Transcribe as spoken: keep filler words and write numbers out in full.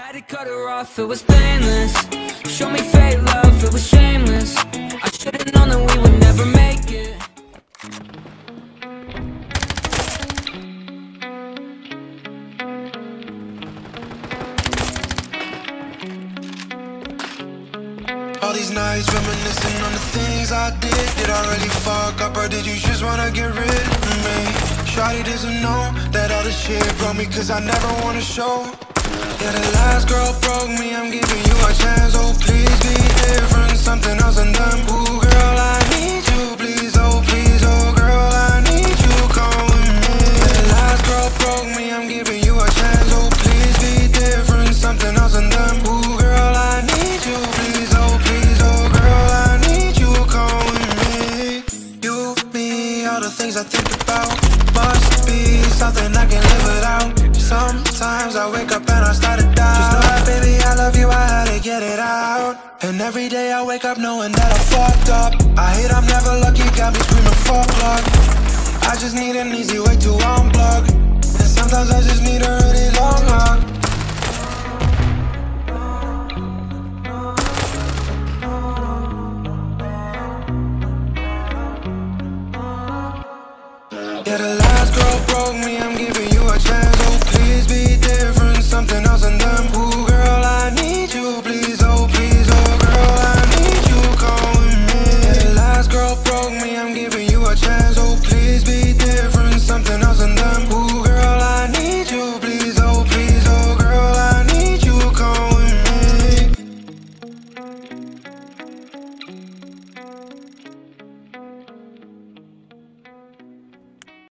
Had to cut her off, it was painless. Show me fake love, it was shameless. I should've known that we would never make it. All these nights reminiscing on the things I did. Did I really fuck up or did you just wanna get rid of me? Shawty doesn't know that all this shit broke me, cause I never wanna show. Yeah, the last girl broke me, I'm giving you a chance. Oh please be different, something else than them. Ooh girl, I need you, please, oh please, oh girl, I need you, come with me. Yeah, the last girl broke me, I'm giving you a chance. Oh please be different, something else than them. Ooh girl, I need you, please, oh please, oh girl, I need you, come with me. You, me, all the things I think about must be something I can live without. Sometimes I wake up and I start to doubt. Just know that baby, I love you, I had to get it out. And every day I wake up knowing that I fucked up. I hate I'm never lucky, got me screaming fuck luck. I just need an easy way to unplug. And sometimes I just